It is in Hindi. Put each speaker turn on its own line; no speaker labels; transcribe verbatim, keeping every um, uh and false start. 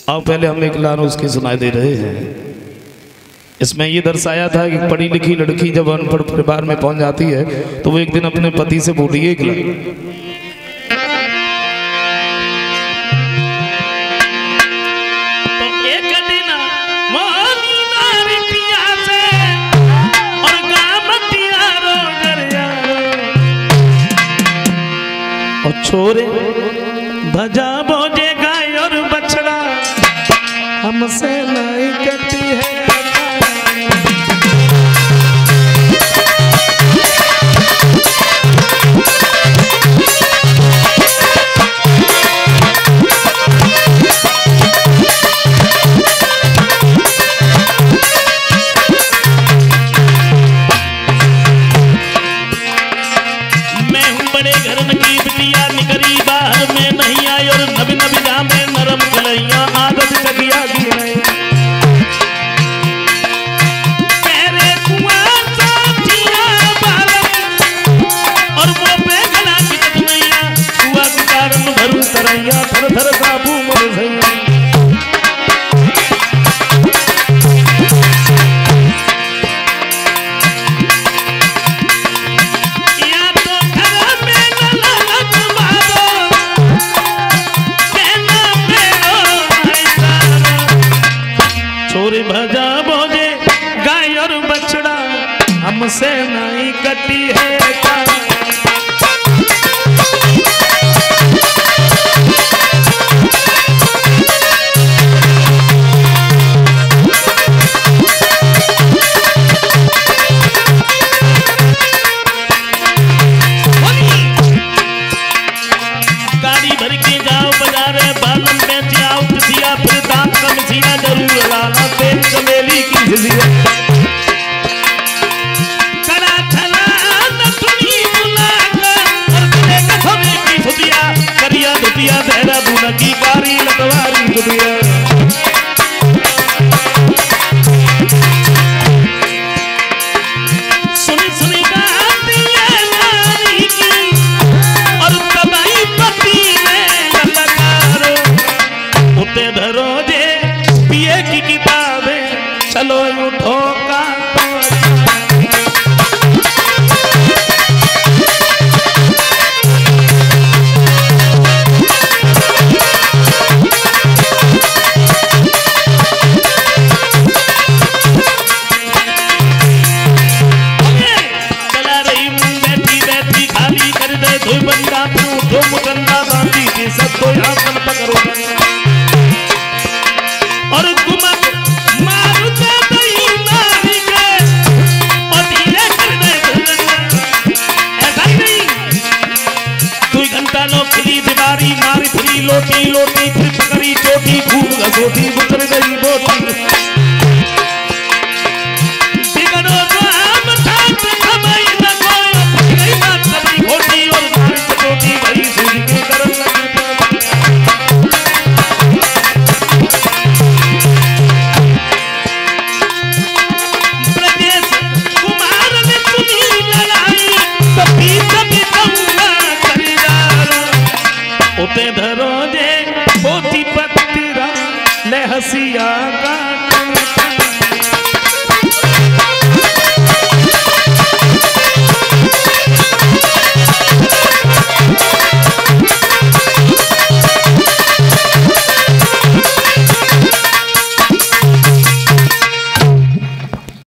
आओ पहले हम एक लाइन उसकी सुनाई दे रहे हैं। इसमें ये दर्शाया था कि पढ़ी लिखी लड़की जब अनपढ़ परिवार में पहुंच जाती है तो वो एक दिन अपने पति से बोली एक लाइन, तो एक दिन मोनी नारी पिया से और गामतिया रो दरिया और छोरे भजा बोझे गाय और बछड़ा हमसे नहीं कटी है। मैं हूँ बड़े घर की बिटिया निकरी बाहर में नहीं आई और नबी नबी जा में नरम कलैया आदत जगिया की है। तेरे कुआं साथिया बालक और वो पे गला की तनैया कुआं के कारण भरू तरैया थर थर काबू मर भैया। छोरे भजा बोझे गाय और बछड़ा हमसे नहीं कटी है। गाड़ी भर के जाओ बाजार बालन बेच आओ किसिया फिर दांत कम सीना जरूर लाना तेल चमेली की झिझिया कड़ा थला न सुनी बुला और तुझे कसमे की फुदिया करिया दुतिया तेरा दूना की कारी लटवारी दुतिया। सुनी सुनी गाती है नारी की और तबाई पति में ललकारो उते धरो जे पिए की किताबें चलो उठो का चला रही बैठी बैठी खाली कर दे धोई बंदा उठो मुकन्ना बांधी की सब तो आसन पकड़ो और गुमक मारते दही नारी के और धीरे कर दे ऐसा ही नहीं तू घंटा लो खिली दीवारी मारी फिरी लोटी लोटी फिर पकड़ी चोटी खूब घसोटी गुजर गई बोटी बिगड़ो तो हम ठाक हमाई न कोई पकड़ी बात सबरी खोटी और मारी चोटी भरी सूझ के करन लगी। उते धरो जे पोथी पत्रा ले हसिया का